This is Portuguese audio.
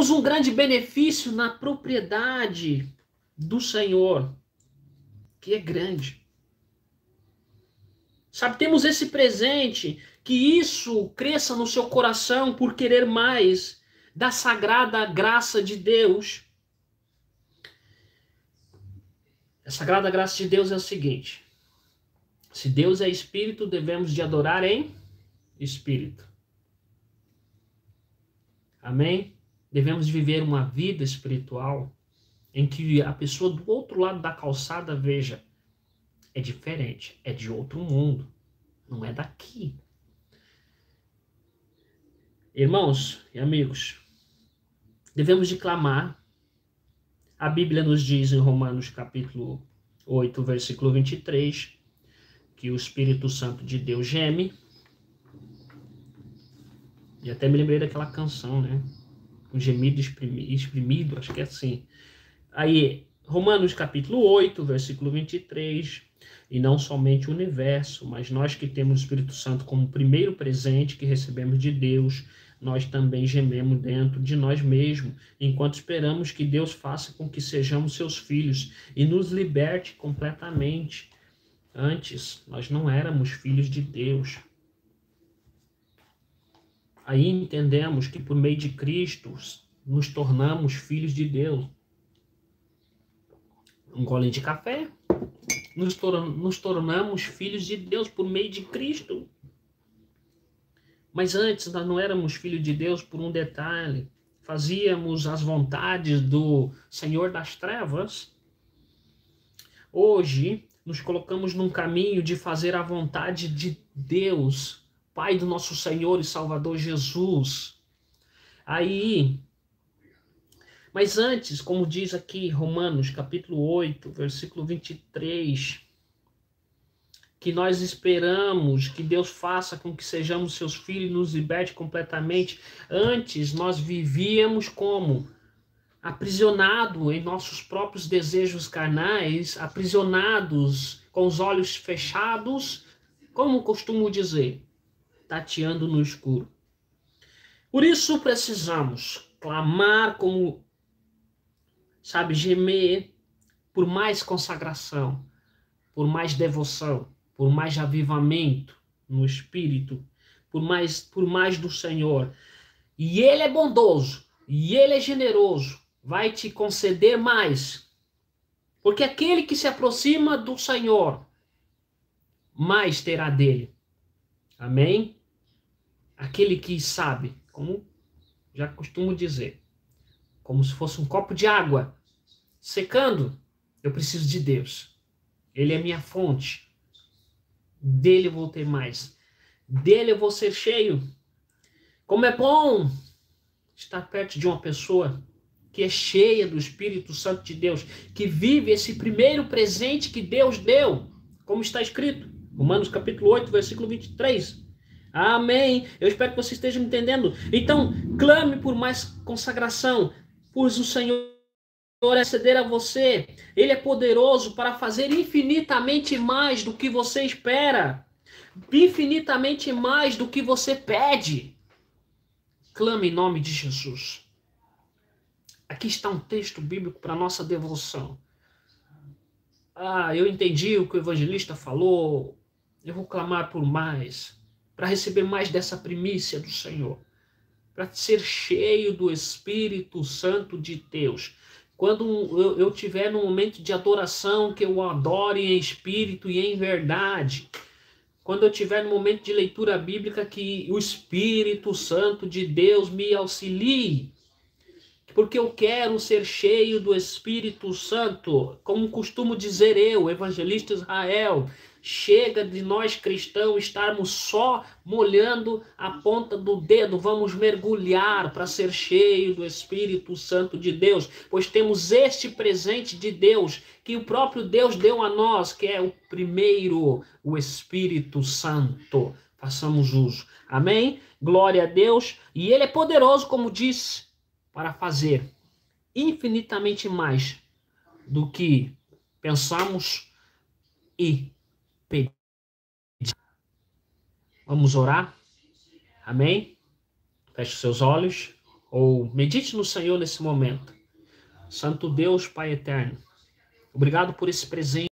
temos um grande benefício na propriedade do Senhor, que é grande. Sabe, temos esse presente, que isso cresça no seu coração por querer mais da sagrada graça de Deus. A sagrada graça de Deus é o seguinte: se Deus é espírito, devemos de adorar em espírito. Amém? Devemos viver uma vida espiritual em que a pessoa do outro lado da calçada veja, é diferente, é de outro mundo, não é daqui. Irmãos e amigos, devemos de clamar. A Bíblia nos diz em Romanos capítulo 8, versículo 23, que o Espírito Santo de Deus geme. E até me lembrei daquela canção, né? Um gemido exprimido, acho que é assim. Aí, Romanos capítulo 8, versículo 23, e não somente o universo, mas nós que temos o Espírito Santo como primeiro presente que recebemos de Deus, nós também gememos dentro de nós mesmos, enquanto esperamos que Deus faça com que sejamos seus filhos e nos liberte completamente. Antes, nós não éramos filhos de Deus. Aí entendemos que por meio de Cristo nos tornamos filhos de Deus. Um golinho de café, nos tornamos filhos de Deus por meio de Cristo. Mas antes nós não éramos filhos de Deus por um detalhe. Fazíamos as vontades do Senhor das Trevas. Hoje nos colocamos num caminho de fazer a vontade de Deus, Pai do nosso Senhor e Salvador Jesus. Mas antes, como diz aqui Romanos capítulo 8, versículo 23, que nós esperamos que Deus faça com que sejamos seus filhos e nos liberte completamente. Antes nós vivíamos como? Aprisionado em nossos próprios desejos carnais, aprisionados com os olhos fechados, como costumo dizer, tateando no escuro. Por isso precisamos clamar como, gemer por mais consagração, por mais devoção, por mais avivamento no espírito, por mais do Senhor. E Ele é bondoso, e Ele é generoso, vai te conceder mais. Porque aquele que se aproxima do Senhor, mais terá dele. Amém? Aquele que sabe, como já costumo dizer, como se fosse um copo de água secando, eu preciso de Deus. Ele é minha fonte. Dele eu vou ter mais. Dele eu vou ser cheio. Como é bom estar perto de uma pessoa que é cheia do Espírito Santo de Deus, que vive esse primeiro presente que Deus deu, como está escrito, Romanos capítulo 8, versículo 23. Amém. Eu espero que você esteja me entendendo. Então, clame por mais consagração, pois o Senhor ceder a você. Ele é poderoso para fazer infinitamente mais do que você espera, infinitamente mais do que você pede. Clame em nome de Jesus. Aqui está um texto bíblico para nossa devoção. Eu entendi o que o evangelista falou. Eu vou clamar por mais, para receber mais dessa primícia do Senhor, para ser cheio do Espírito Santo de Deus. Quando eu tiver num momento de adoração, que eu adore em espírito e em verdade. Quando eu tiver no momento de leitura bíblica, que o Espírito Santo de Deus me auxilie. Porque eu quero ser cheio do Espírito Santo. Como costumo dizer eu, evangelista Israel, chega de nós cristãos estarmos só molhando a ponta do dedo. Vamos mergulhar para ser cheio do Espírito Santo de Deus. Pois temos este presente de Deus, que o próprio Deus deu a nós, que é o primeiro, o Espírito Santo. Façamos uso. Amém? Glória a Deus. E Ele é poderoso, como disse, para fazer infinitamente mais do que pensamos e pedimos. Vamos orar? Amém? Feche seus olhos. ou medite no Senhor nesse momento. Santo Deus, Pai eterno, obrigado por esse presente